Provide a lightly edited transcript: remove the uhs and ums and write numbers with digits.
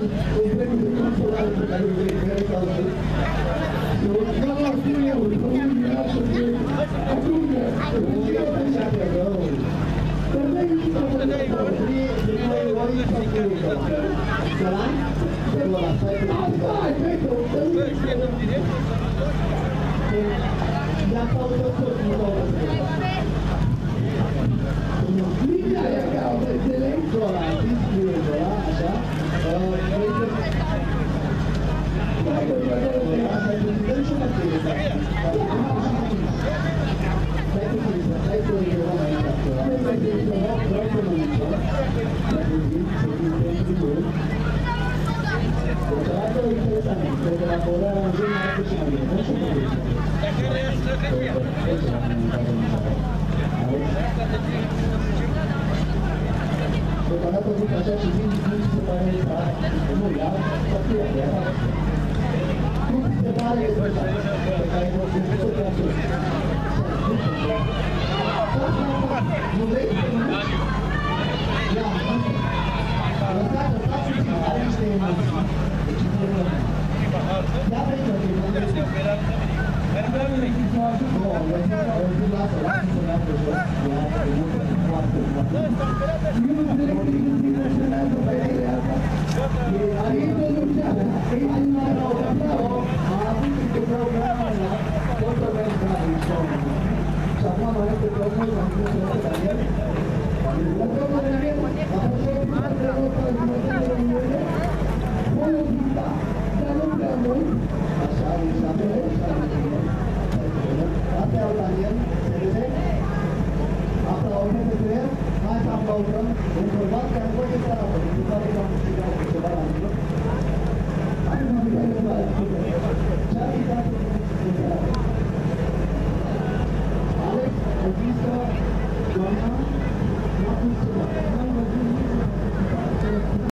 prêmio de consolare pe care îl vei cauza. Eu nu ar fi eu, că unii așa că ajunge, că nu e așa că rău. Dar nu e nici să vă dai rău, de mai ori să fie rău. Sălan? Asta e, cred că o să já falou da sua linia aia ca o excelență ăla, discursul ăla, așa, hai că dăm și o materie, hai să rezolvăm aici acolo, hai să rezolvăm, vreau să mă mică, dacă zic, să fim pentru voi. Deci arată interesament, cred că dacă ori aranjăm, arată și mai bine, nu știu cum zice. Deocamdată zic așa și vin se pare că nu ia, să fie adevărat. Nu se pare că pe care nu se poate face. Nu vrei să mănânci?